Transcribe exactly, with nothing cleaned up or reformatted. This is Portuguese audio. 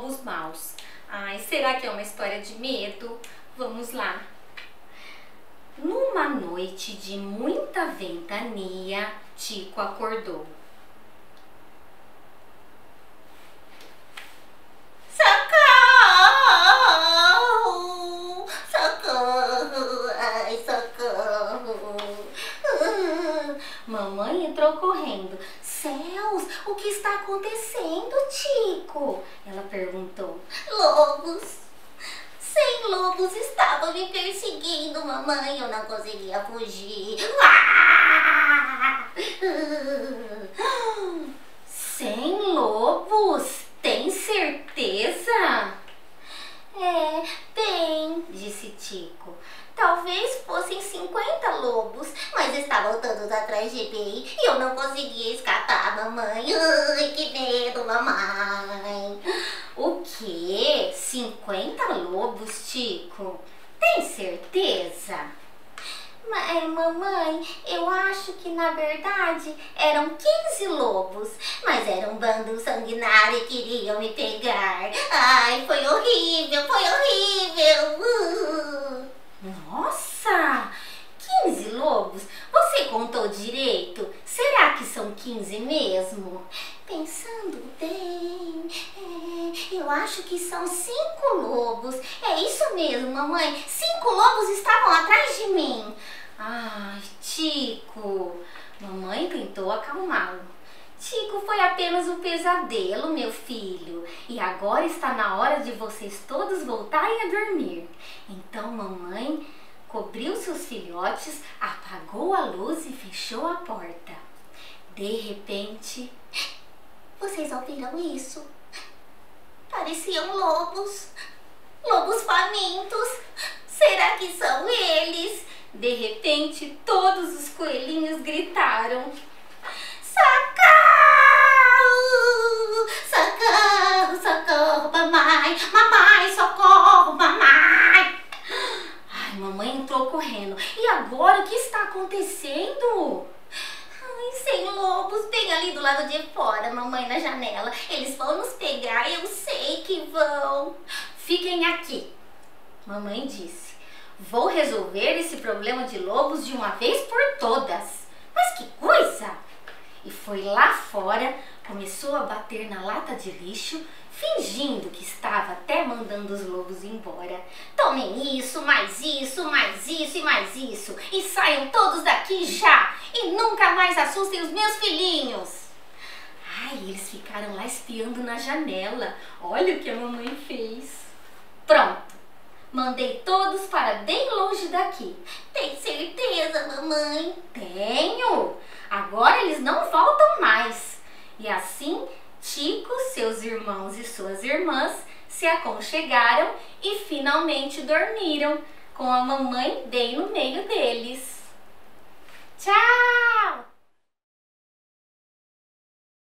lobos maus. Ai, será que é uma história de medo? Vamos lá. Numa noite de muita ventania, Tico acordou. Socorro! Socorro! Ai, socorro! Mamãe entrou correndo. Céus, o que está acontecendo, Tico? Ela perguntou. Lobos! Cem lobos estavam me perseguindo, mamãe. Eu não conseguia fugir. Ah! Cem lobos? Tem certeza? É, tem, disse Tico. Talvez fossem cinquenta lobos, mas estavam todos atrás de mim e eu não conseguia escapar, mamãe. Ai, que medo, mamãe. O quê? cinquenta lobos, Tico? Tem certeza? Mas, mamãe, eu acho que na verdade eram quinze lobos, mas era um bando sanguinário e queriam me pegar. Ai, foi horrível, foi horrível. Uh. Nossa! quinze lobos? Você contou direito? Será que são quinze mesmo? Pensando bem, é, eu acho que são cinco lobos. É isso mesmo, mamãe. Cinco lobos estavam atrás de mim. Ai, Tico, mamãe tentou acalmá-lo. Tico, foi apenas um pesadelo, meu filho. E agora está na hora de vocês todos voltarem a dormir. Então, mamãe cobriu seus filhotes, apagou a luz e fechou a porta. De repente... Vocês ouviram isso? Pareciam lobos. Lobos famintos. Será que são eles? De repente, todos os coelhinhos gritaram. Socorro! Socorro, socorro, mamãe! Mamãe, socorro, mamãe! Ai, mamãe entrou correndo. E agora, o que está acontecendo? Ai, cem lobos bem ali do lado de fora, mamãe, na janela. Eles vão nos pegar, eu sei que vão. Fiquem aqui, mamãe disse. Vou resolver esse problema de lobos de uma vez por todas. Mas que coisa! E foi lá fora, começou a bater na lata de lixo, fingindo que estava até mandando os lobos embora. Tomem isso, mais isso, mais isso e mais isso. E saiam todos daqui já. E nunca mais assustem os meus filhinhos. Ai, eles ficaram lá espiando na janela. Olha o que a mamãe fez. Pronto. Mandei todos para bem longe daqui. Tem certeza, mamãe? Tenho! Agora eles não voltam mais. E assim, Tico, seus irmãos e suas irmãs se aconchegaram e finalmente dormiram, com a mamãe bem no meio deles. Tchau!